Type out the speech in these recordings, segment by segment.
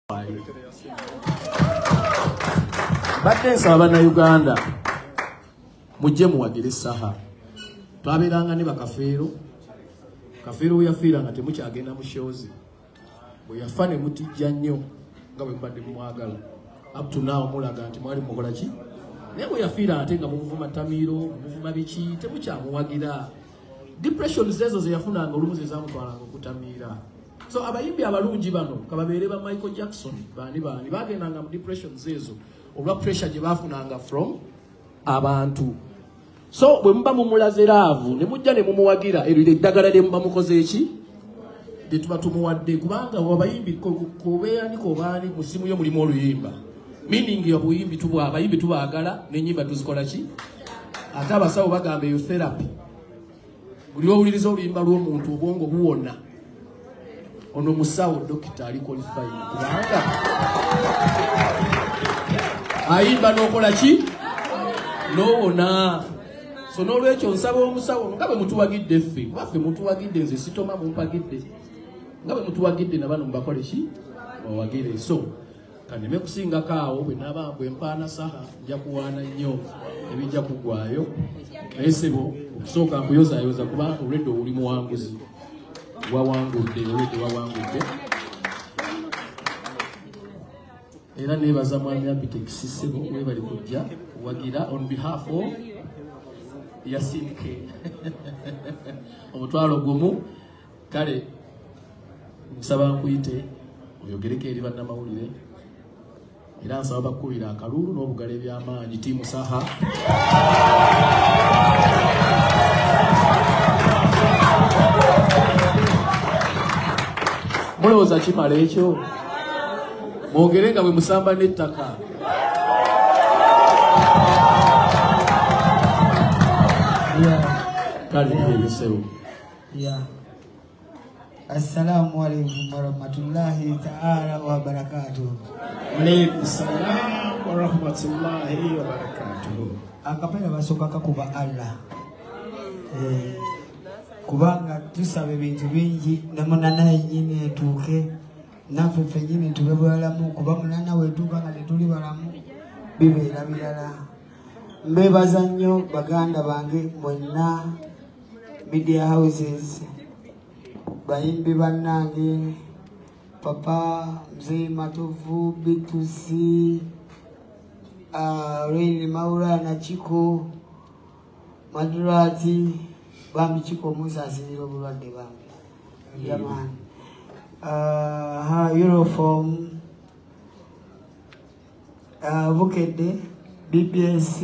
Badde nsaba na Uganda mujje muwagire Saha. Twaberanga ne bakafeero. Kafeero yafiira nga temukyagenda mu shows. Bwe yafa ne mutijja nnyo nga bwe mbadde mwagala. Up to now mulaga nti mwali mukola ki? Naye bwe yafiira ate nga muvuma Tamiro, muvuma biki, temukyamuwagira. Depression zezo ze yafunanga olumu ze zamutwalanga okutamiira. So abayimbi abalungi bano kababeere ba Michael Jackson bani bagendanga mu depression zezo olwa pressure gye bafunanga from abantu. So bwe muba mumulaze laavu ne mujja ne mumuwagira erire eddagala lye muba mukoze eki de tuba tumuwadde kubanga abayimbi kobeani kobani musimu yo mulimu oluyimba meaning yo buyimbi tubwa abayimbi tubaagala n'ennyimba tuzikola ki ate abasawo bagamba eyo therapy buli owuliriza oluyimba lw'omuntu obwongo buwona. Ono musawo dokita ali qualified kubanga ayimba n'okola ki n'owona. So n'olwekyo nsaba omusawo nga bwe mutuwagidde ffe baffe mutuwagidde nze sitoma mumpagidde nga bwe mutuwagidde na bano mubakole ki bawagire. So kaneme kusingako awo bwe naba bwe mpaana Saha nja kuwaana nnyo ebijja kugwayo naye sebo okusooka nkuyozaayoza kuba olwedde oli muwanguzi wawangudde olwedde wawangudde era nebaza mwami Abitekisi sebo webali kujja kuwagira on behalf of Yasinke omutwalo gumu kale nsaba nkuyite oyogereko eri bannamawulire era nsaba bakubira akalulu n'obugala eby'amaanyi tiimu Saha. Mulowooza kimala ekyo mwogere nga bwe musamba n'ettaka. Kale ebisebo. Assalamu alaikum warahmatullahi ta'ala wa barakatuh. Alaikum salam wa rahmatullahi wa barakatuh. Akapenda basoka kakuba Allah. Kubanga tusaba ebintu bingi namunana yenyini etuuke naffe ffennyini tube balamu kuba munana wetuuka nga tetuli balamu bibeera birala. Mbeebaza nnyo baganda bange mwenna media houses bayimbi bannange Papa Mzee Matovu Bitusi Reini Maura na Chiko Madrati bambi Chiko Musa asinira obulwadde bambi yaman Euroform Bukedde BBS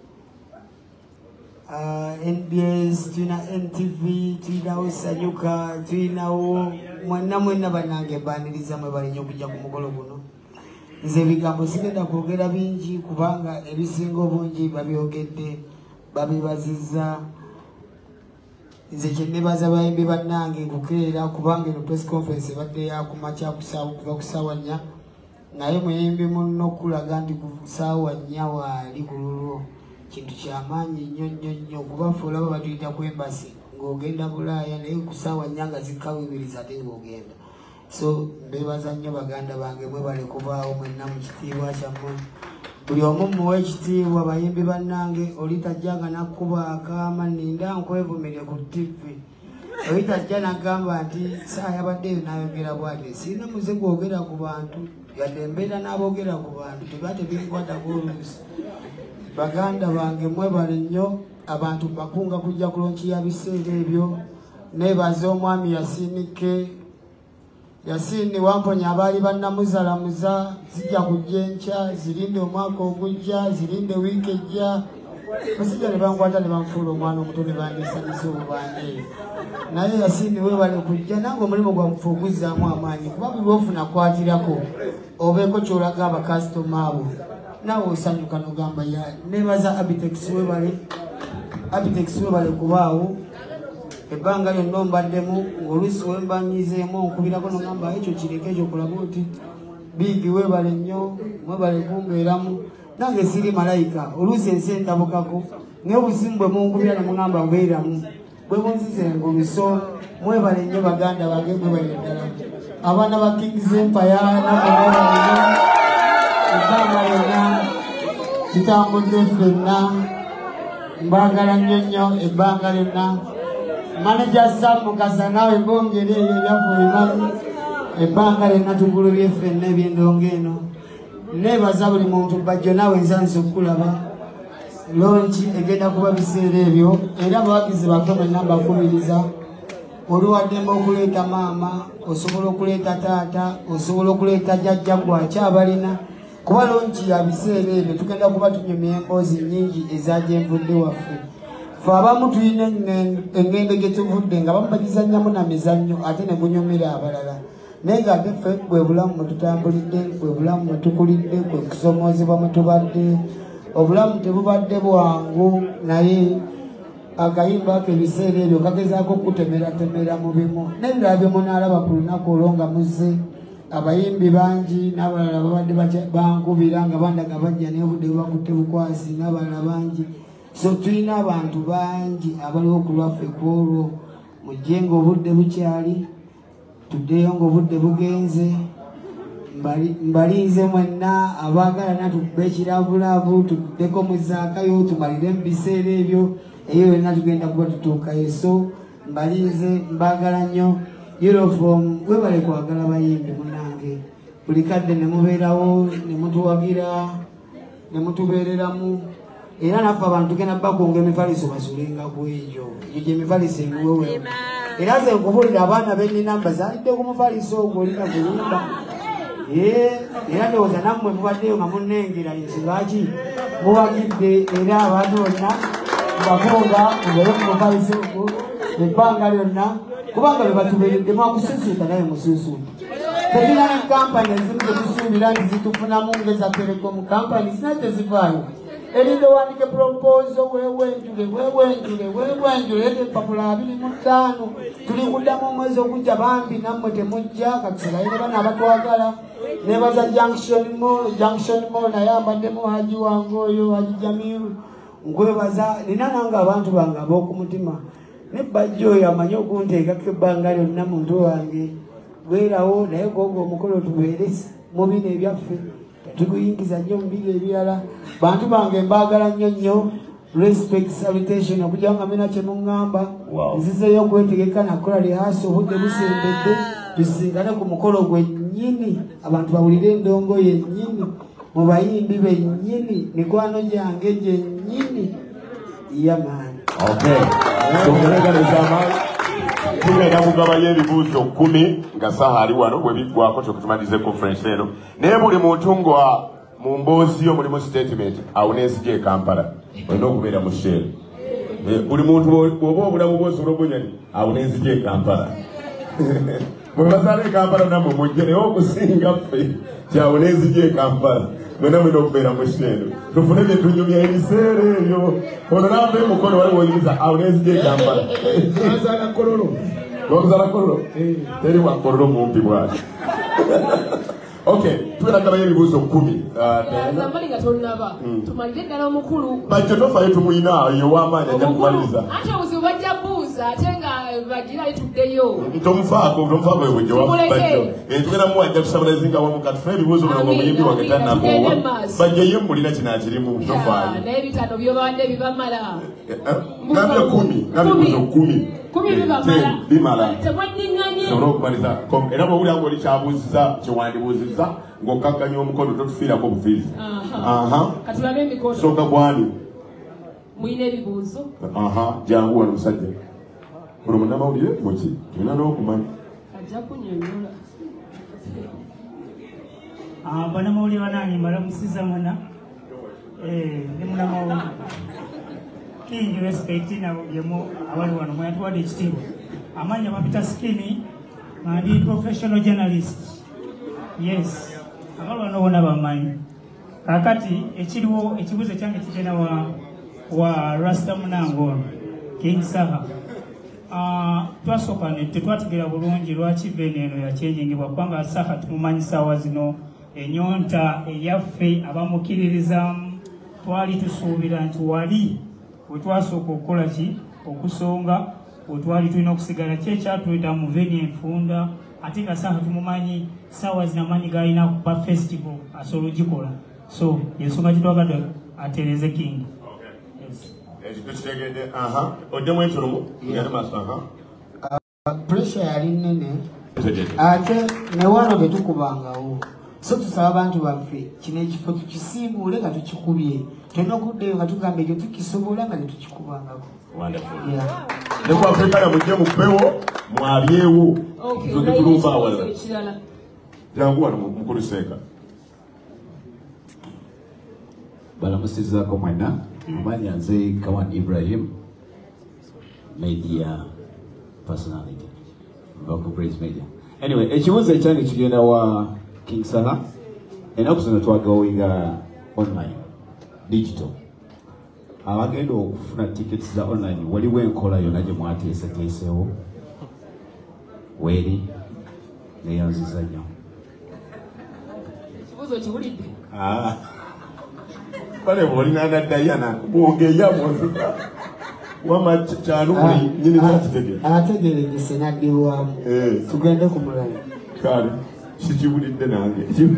NBS tuna NTV tuna Usanyuka tuna mwenna banange baniriza mwe bali nnyo kujja ku mukolo guno. Nze ebigambo sigenda kwogera bingi kubanga ebisinga obungi babyogedde babibazizza. Nze kyennebaza bayimbi bannange kukeera kubanga eno press conference ebadde yakumakya kuva ku ssaawa 4 naye muyimbi munno okulaga nti ku ssaawa 4 waali ku lulwo kintu kyamaanyi nnyo kubafuula abo batuyita ku embasi ng'ogenda Bulaaya naye ku ssaawa 4 nga zikkawibiriza ate ng'ogenda. So mbeebaza nnyo baganda bange mwe bale kubaawo mwenna mu kitiibwa kyammwe buli omu muwe ekitiibwa. Bayimbi bannange olitajjanga nakkuba akaama nninda nkwevumire ku TV olitajja nagamba nti Saha yabadde eyo n'ayogera bw'ati sirina muze gwogera ku bantu yadde embeera n'aboogera ku bantu teba tebinkwatako oluusi. Baganda bange mwebale nnyo abantu bakunga kujja kulonkiya biseera ebyo. Nebaza omwami Yasinike Yasini wamponya abaali bannamuzalamuza zijja kujja enkya zirinde omwaka ogujja zirinde wiiki ejja basijja ne bankwata ne banfuula omwana omuto ne bandisanyisa obubande naye Yasini webale kujja nange omulimu gwamufuuguzzaamu amaanyi kuba bibofuna kwatirako obeeko kyolaga abakasitoma abo nawe osanyuka nogamba ya. Nebaza Abitekisi webale kubaawo ebbanga lyonna mbaddemu ng'oluusi wembanyizeemu onkubirako nogamba ekyo kireke ekyo kulaga oti Bigi webale nnyo mwebale kumbeeramu nange siri malayika oluusi ensi entabukako naye obusimu bwe munkubira ne mugamba mbeeramu bwe bunzize engulu. So mwebale nnyo baganda bange mwebale ddala abaana ba Kings Empire tutambudde ffenna mbagala nnyo ebbanga lyonna manager Sam Mukasa nawe bongere eyo ebyakubimanyi ebbanga lyonna tugulubye ffenna eby'endongo eno nebaza buli muntu bajjo nawe nsanze okulaba lonchi egenda kuba biseera ebyo era abawagizi baffe mwenna mbakubiriza oluwaddemba okuleeta maama osobola okuleeta taata osobola okuleeta jjajja gwakyabalina kuba lonchi ya biseera ebyo tugenda kuba tunyumya emboozi nnyingi ezagyenvudde waffe fe abamu tulina engendo gye tuvudde nga bamubagizannyamu na mizannyo ate ne gunyumira abalala naye nga ate ffe bwe bulamu mwe tutambulidde bwe bulamu mwe tukulidde kwe kusomoozebwa mwe tubadde obulamu tebubadde bwangu naye akayimba ke ebiseera ebyo kagezaako okutemeratemera mu bimu n'ebirala bye munaalaba ku lunaku olwo nga muzze abayimbi bangi n'abalala babadde bankubira nga bandaga bajja naye obudde bubakutte bukwasi n'abalala bangi so tulina abantu bangi abaliwo ku lwaffe kwolwo mujje ng'obudde bukyali tuddeyo ng'obudde bugenze mbalinze mwenna abaagala natubbe ekirabulabu tuddeko mu zaakayo tumalire mu biseera ebyo eyo yonna tugenda kuba tutuukayo so mbalinze mbaagala nnyo uniform webale kwagala bayimbi munange buli kadde ne mubeerawo ne mutuwagira ne mutubeereramu era naffe abantu tugenda bakunga emifaliso basulenga ku eyo gye emifaliso ebiwewe era ze nkubulira abaana b'enninamba zalidde ku mufaliso ogwo olina kuyimba era ndowooza nammwe mubaddeyo nga munnengera ensibaki muwagidde era abantu bonna bakunga mubere ku mufaliso ogwo ebbanga lyonna kubanga bwe batubeeredde mwakususuuta naye musuusuuta tetulina ne kampani ezimu zetusuubira nti zitufunamu ngeza telekomu kampani zina tezivaayo erinda owandike propozo wewenjule ete empapula 25 tuli kuddamu omwezi ogujja bambi nammwe temujja kakisiraire bana abatwagala nebaza junction mall naye ambaddemu haji wange oyo haji Jamiru nkwebaza nina nange abantu bange ab'okumutima ne bajja oyo amanyi okunteekako ebbanga lyonna muntu wange bwerawo naye gogo omukolo tubeere mu bino ebyaffe tukuyingiza nnyo mu biro ebirala bantu bange mbaagala nnyo respect salutation okujja nga mena kye muŋŋamba nzizeeyo okwetegeka nakola lihaasi obudde busembedde tusingane ku mukolo gwennyini abantu bawulire endongo yennyini mu bayimbi bennyini mikwano gyange gyennyini yamaani tugenda kugabayo ebibuuzo 10 nga Saha ali wano bwebiggwako tukutumalize conference eno naye buli muntu nga mu mboozi yo mulimu statement awuneenzija e Kampala olina okubeera mu share buli muntu oba obulamu bwosobola obunyani awuneenzija e Kampala bwe bazaala e Kampala nammwe mujje naye okusinga ffe kyawuneenzija e Kampala mwena mwina okubeera mu share tufune bye tunyumya ebiseera ebyo ono naava emukono wali woyiriza awuneenzija e Kampala azaala kololo Gonzala kololo teri wa kololo mumpi bwati okay tunaagabayo ebibuuzo 10 zambali nga tonnaba tumalire ddala omukulu bajjo tofayo tumuyina yo w'amaanyi ajja kumaliriza ate obuzibu bajja buuza ate nga bagira lituddeyo tomufaako bwejjo wabajjo tugenda muwajja tusabulazinga wamu katufuna ebibuuzo bino omuyimbi wange tannakuwa bajjeyo mulina kino akirimu tofaayo naye bitano byobadde bibamala nabyo 10 bimala sobola okumaliza era bwowulira nga oli kyabuuziza kyewandibuuzizza ng'okkakkanya omukono totufiirako bufiizi katulabe emikono sooka gwani muyina ebibuuzo jangu wano musajja ono munnamawulire muki tulina n'okumanya ajja kunyonyola bannamawulire banange mbalamusiza muna ne munnamawulire King respect na yemo abali wano mwatuwadde ekitiibwa amanya bapita skini ndi professional journalist yes abali wano bona bamanyi kakati ekiriwo ekibuuzo kyange kigenda wa Rasta Munango King Saha twasooka tetwategeera bulungi lwaki veni eno yakyeyingibwa kubanga Saha tumumanyi saawa zino enyonta eyaffe abamukiririzamu twali tusuubira nti wali wetwasooka okukola ki okusonga wetwali tulina okusigala kyekyatuleeta mu veni enfunda ate nga Saha tumumanyi saawa zinamanyi galina kuba festival asobola ogikola so ensonga gitwagadde atereze king. Pressure yali nene ate ne wano betukubangawo so tusaba abantu baffe kino ekifo tukisiimuule nga tukikubye tulina okuddeyo nga tugamba ekyo tukisobola nga netukikubangako. Ne ku Afrika mujje mupewo mwalyewo tulumba awala jangu wano mukulu Seeka balamusizzaako mwena amanya nze Kawan Ibrahim media personality Vocal Praise Media. Anyway, ekibuuzo ekyange kigenda wa King Saha ennaku zino twagawinga online digital abagenda okufuna tickets za online waliwo enkola yonna gye mwateeseteesewo weeri neyanziza nnyo ekibuuzo kiwulidde bale bwolina Diana bwongeya mwozika wama kyalo buli nyini zakitegere ategeregese naddiwamu tugende ku mulala kale sikibulidde nange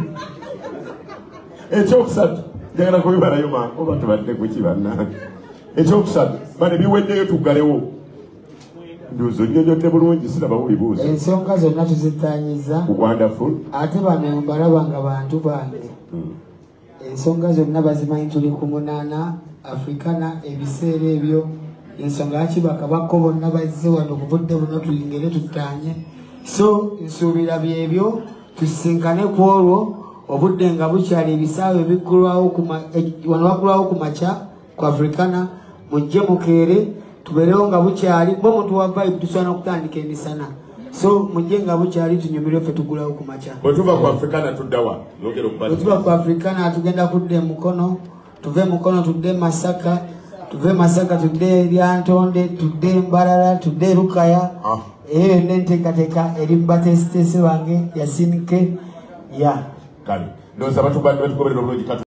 ekyokusatu njagala kubibalayo mangu oba tubadde kuki bannange ekyokusatu bale biweddeyo tuggalewo nduzo nnyonyodde bulungi siraba buli buuzo ensonga zonna tuzitanyiza wonderful ate bano mbalaba nga bantu bange ensonga zonna bazimanyi tuli ku munaana Africana ebiseera ebyo ensonga yakibaka bakko bonna bazze wano kubudde buno tuyingere tutanye so nsuubira byebyo tusisinkane ku olwo obudde nga bukyali ebisaawe biggulwawo wano baggulwawo ku makya ku Africana mujje mukeere tubeerewo nga bukyali bo muntu wa vibe tusobola n'okutandika emisana so mujje nga bukyali tunyumirwe ffe tugulawo ku makya bwetuva ku Africana tuddawa bwetuva ku Africana tugenda kudda Mukono tuve Mukono tudde Masaka tuve Masaka tudde Lyantonde tudde Mbarara tudde Lukaya eyo nenteekateeka eri mubatesitesi bange yasinike ya kale ndowooza batugoberera obulungi